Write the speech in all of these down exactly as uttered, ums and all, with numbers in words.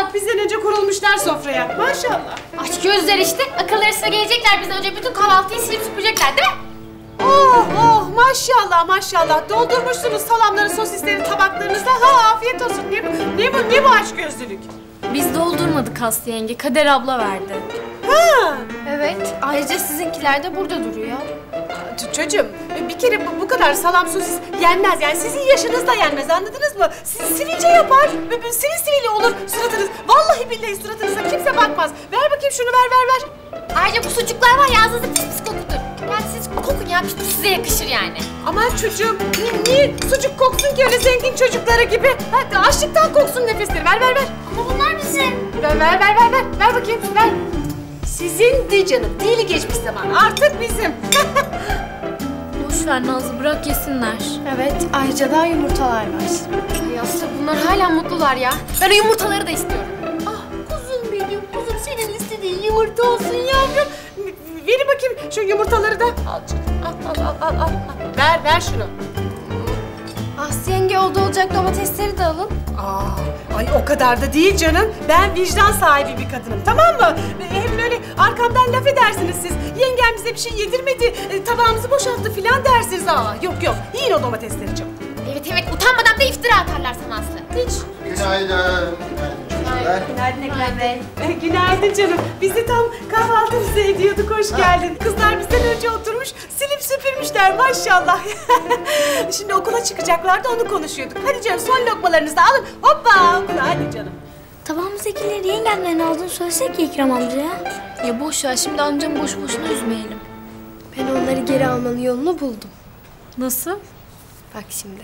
Maşallah bizden önce kurulmuşlar sofraya. Maşallah. Aç gözler işte. Akılları sıra gelecekler bizden önce bütün kahvaltıyı silip süpürecekler değil mi? Oh oh maşallah maşallah. Doldurmuşsunuz salamları, sosisleri tabaklarınıza. Ha afiyet olsun. Ne bu, ne bu, ne bu açgözlülük? Biz doldurmadık Aslı yenge. Kader abla verdi. Ha. Evet. Ayrıca sizinkiler de burada duruyor. Ç- Çocuğum bir kere bu, bu kadar salam sosis yenmez. Yani sizin yaşınızda yenmez, anladınız mı? Siz sivilce yapar. Sivil sivil olur suratınız. Vallahi billahi suratınıza kimse bakmaz. Ver bakayım şunu, ver ver ver. Ayrıca bu sucuklar var ya, ağzınızda pis pis kokutur. Yani siz kokun ya, pis pis size yakışır yani. Aman çocuğum, niye, niye sucuk koksun ki öyle zengin çocukları gibi? Hadi açlıktan koksun nefesleri. Ver ver ver. Ama bunlar bizim. Ver ver ver ver ver. Ver bakayım ver. Sizin de canım. Dili geçmiş zaman. Artık bizim. Boş ver Nazlı, bırak yesinler. Evet, ayrıca da yumurtalar var. Ay Aslı, bunlar hala mutlular ya. Ben o yumurtaları da istiyorum. Ah kuzum benim, kuzum senin istediğin yumurta olsun yavrum. Verin bakayım şu yumurtaları da. Al canım, al al al al. al. Ver ver şunu. Aslı yenge oldu olacak domatesleri de alın. Aa, ay o kadar da değil canım. Ben vicdan sahibi bir kadınım, tamam mı? Hem böyle arkamdan laf edersiniz siz. Yengem bize bir şey yedirmedi, e, tabağımızı boşalttı filan dersiniz. Aa, yok yok, yiyin o domatesleri canım. Evet evet, utanmadan da iftira atarlar sana Aslı. Hiç. Günaydın. Günaydın. Günaydın Ekrem Bey. Günaydın canım. Biz de tam kahvaltımızı ediyorduk. Hoş geldin. Kızlar bizden önce oturmuş, silip süpürmüşler maşallah. Şimdi okula çıkacaklardı, onu konuşuyorduk. Hadi canım son lokmalarınızı da alın. Hoppa okula hadi canım. Tabağımızdakileri yengemlerin aldığını söylesek ya İkram amcaya. Ya boş ver, şimdi amcamı boş boşuna üzmeyelim. Ben onları geri almanın yolunu buldum. Nasıl? Bak şimdi.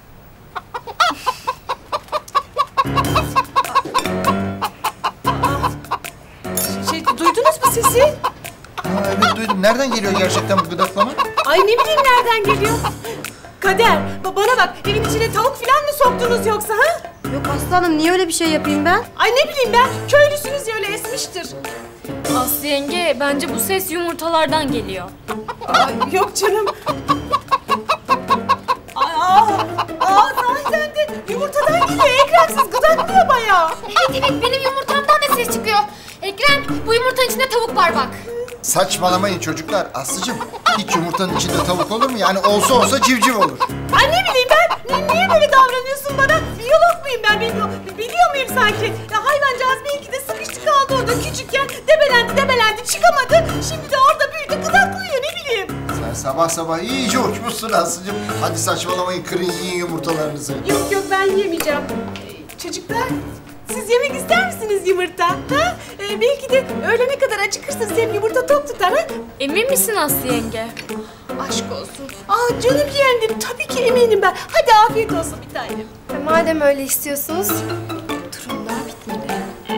Şey, duydunuz mu sesi? Aa, evet duydum. Nereden geliyor gerçekten bu gıdaklama? Ay ne bileyim nereden geliyor? Kader, ba- bana bak, evin içine tavuk filan mı soktunuz yoksa ha? Yok aslanım, niye öyle bir şey yapayım ben? Ay ne bileyim ben, köylüsünüz ya, öyle esmiştir. Aslı yenge, bence bu ses yumurtalardan geliyor. Ay yok canım. Aa, aa zaten de yumurtadan geliyor. Ekremsiz gıdaklıyor bayağı. Evet evet, benim yumurtamdan da ses çıkıyor. Ekrem, bu yumurtanın içinde tavuk var bak. Saçmalamayın çocuklar. Aslıcığım, hiç yumurtanın içinde tavuk olur mu? Yani olsa olsa civciv olur. Ay ne bileyim ben, ni- niye böyle davranıyorsun bana? Biyolog muyum ben, biliyor, biliyor muyum sanki? Ya hayvancağız belki de sıkıştı kaldı orada küçükken. Debelendi debelendi çıkamadı. Şimdi de orada büyüdü gıdaklıyor, ne bileyim. Sen sabah sabah iyice uçmuşsun Aslıcığım. Hadi saçmalamayın, kırın yiyin yumurtalarınızı. Yok yok ben yemeyeceğim. Ee, Çocuklar, siz yemek ister misiniz yumurta? Ha? Ee, belki de öğlene kadar acıkırsınız, hem yumurta tok tutar ha? Emin misin Aslı yenge? Aşk olsun. Aa canım yeğendim, tabii ki eminim ben. Hadi afiyet olsun bir tanem. E, madem öyle istiyorsunuz, durum daha bitmedi.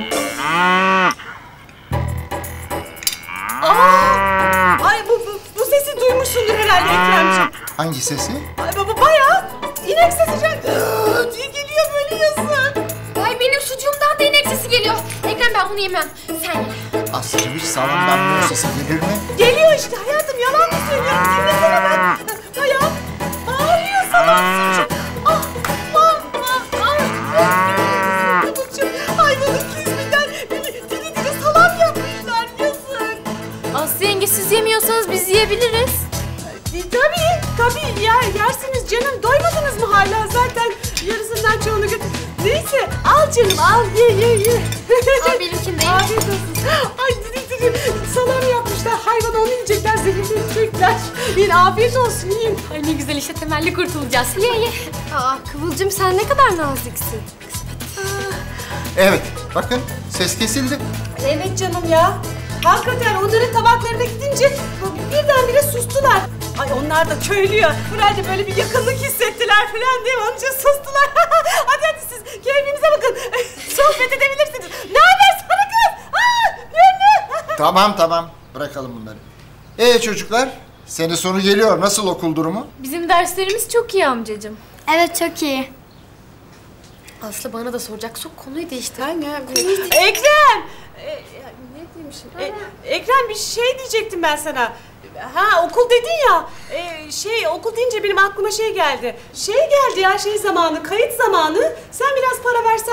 Aa! Ay bu, bu, bu sesi duymuşsundur herhalde Ekremciğim. Hangi sesi? Ay bu, bu bayağı inek sesi can- diye geliyor böyle yazık. Ay benim sucuğumdan da inek sesi geliyor. Ekrem, ben bunu yemem. Sen ye. Aslıcığım hiç sağlamdan bu sesi gelir mi? Geliyor işte hayatım, yalan mı söylüyorum? Dinlesene ben. Bayağı bağırıyor sana sucuk. Ah, ah, ah, ah. Çabukçum, hayvanın kesminden dili dili dili salam yapmışlar, yazık. Aslı yenge, siz yemiyorsanız biz yiyebiliriz. E, tabii, tabii yer, yersiniz canım. Doymadınız mı hala? Zaten yarısından çoğunu götür. Neyse, al canım, al, ye, ye, ye. Al benimkini de ye. Afiyet olsun. Ay diri diri salam yapmışlar. Hayvan onu yiyecekler, zehirlenecekler. Yiyin, afiyet olsun, yiyin. Ay ne güzel, işte temelli kurtulacağız. Ye ye. Aa Kıvılcım, sen ne kadar naziksin. Evet, bakın ses kesildi. Evet canım ya. Hakikaten onların tabaklarına gidince birdenbire sustular. Ay onlar da köylü ya. Herhalde böyle bir yakınlık hissettiler falan diye onun için sustular. Hadi hadi siz keyfinize bakın. Sohbet edebilirsiniz. Ne haber sana kız? Aa, yenge. Tamam tamam, bırakalım bunları. Ee çocuklar, sene sonu geliyor. Nasıl okul durumu? Bizim derslerimiz çok iyi amcacığım. Evet, çok iyi. Aslı bana da soracak. Sok konuyu değiştir. Ekrem. E, ne demişim? E, Ekrem bir şey diyecektim ben sana. Ha okul dedin ya. E, şey okul deyince benim aklıma şey geldi. Şey geldi ya, şey zamanı, kayıt zamanı. Sen biraz para versen de ben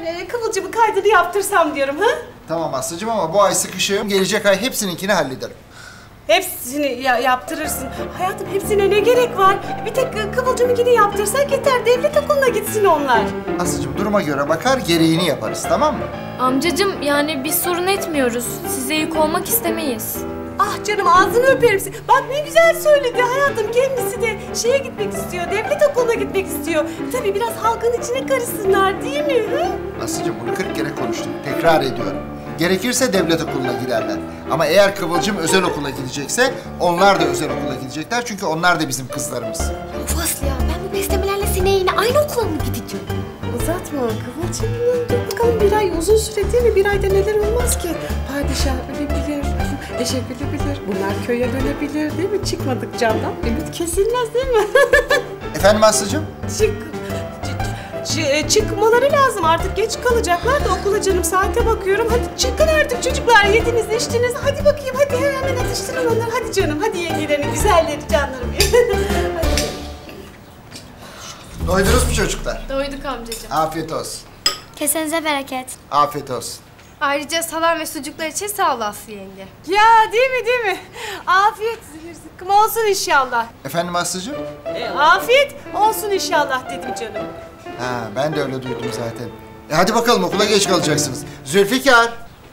e, Kıvılcım'ın kaydını yaptırsam diyorum ha? Tamam Aslı'cığım ama bu ay sıkışığım. Gelecek ay hepsininkini hallederim. Hepsini ya yaptırırsın. Hayatım hepsine ne gerek var? Bir tek e, Kıvılcım'ınkini yaptırsak yeter. Devlet okuluna gitsin onlar. Aslı'cığım duruma göre bakar gereğini yaparız tamam mı? Amcacığım yani biz sorun etmiyoruz. Size yük olmak istemeyiz. Ah canım ağzını öperim seni. Bak ne güzel söyledi hayatım. Kendisi de şeye gitmek istiyor. Devlet okuluna gitmek istiyor. Tabii biraz halkın içine karışsınlar değil mi? Hı? Aslı'cığım bunu kırk kere konuştum. Tekrar ediyorum. Gerekirse devlet okuluna giderler. Ama eğer Kıvılcım özel okula gidecekse onlar da özel okula gidecekler. Çünkü onlar da bizim kızlarımız. Of Aslı ya ben bu beslemelerle seneye yine aynı okula mı gideceğim? Uzatma Kıvılcım. Dur bakalım bir ay uzun süre değil mi? Bir ayda neler olmaz ki? Padişah ölebilir, eşek ölebilir, bunlar köye dönebilir değil mi? Çıkmadık camdan. Ümit kesilmez değil mi? Efendim Aslı'cığım? Çık. Ç- çıkmaları lazım artık geç kalacaklar da okula canım saate bakıyorum. Hadi çıkın artık çocuklar yediniz içtiniz. Hadi bakayım hadi hemen atıştırın onları. Hadi canım hadi yengelerini güzelleri canlarım. Hadi. Doydunuz mu çocuklar? Doyduk amcacığım. Afiyet olsun. Kesenize bereket. Afiyet olsun. Ayrıca salam ve sucuklar için sağ ol Aslı yenge. Ya değil mi değil mi? Afiyet zıkkım olsun inşallah. Efendim Aslı'cığım? E, afiyet olsun inşallah dedim canım. Ha, ben de öyle duydum zaten. E hadi bakalım okula geç kalacaksınız. Zülfikar.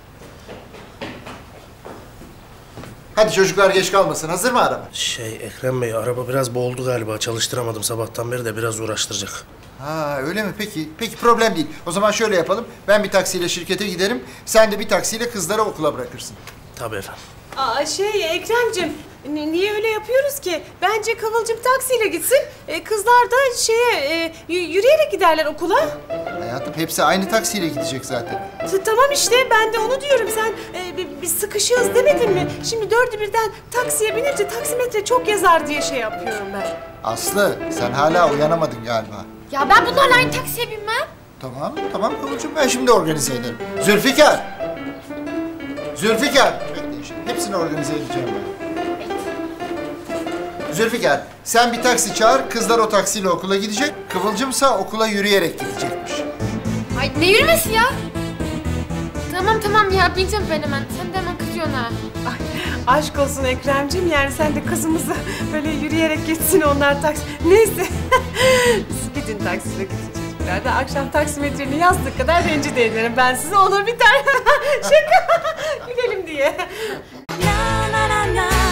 Hadi çocuklar geç kalmasın. Hazır mı araba? Şey Ekrem Bey araba biraz boğuldu galiba. Çalıştıramadım sabahtan beri de biraz uğraştıracak. Ha öyle mi? Peki. Peki problem değil. O zaman şöyle yapalım. Ben bir taksiyle şirkete giderim. Sen de bir taksiyle kızları okula bırakırsın. Tabii efendim. Aa şey Ekrem'cim ni- niye öyle yapıyoruz ki? Bence Kıvılcım taksiyle gitsin. E, kızlar da şeye e, y- yürüyerek giderler okula. Hayatım hepsi aynı taksiyle gidecek zaten. T- tamam işte ben de onu diyorum. Sen e, bi- biz sıkışığız demedin mi? Şimdi dördü birden taksiye binince taksimetre çok yazar diye şey yapıyorum ben. Aslı sen hala uyanamadın galiba. Ya ben bunlarla aynı taksiye binmem. Tamam, tamam Kıvılcım. Ben şimdi organize ederim. Zülfikar! Zülfikar! Bekleyin şimdi. Hepsini organize edeceğim ben. Zülfikar, sen bir taksi çağır. Kızlar o taksiyle okula gidecek. Kıvılcımsa okula yürüyerek gidecekmiş. Ay ne yürümesi ya? Tamam tamam ya bineceğim ben hemen. Sen de hemen kızıyorsun ha. Ay, aşk olsun Ekrem'cim yani sen de kızımızı böyle yürüyerek gitsin onlar taksi. Neyse. Siz gidin taksiyle gidin çocuklar da akşam taksimetrenin yazdığı kadar rencide ederim ben size olur biter. Şaka. Gülelim diye. na na na na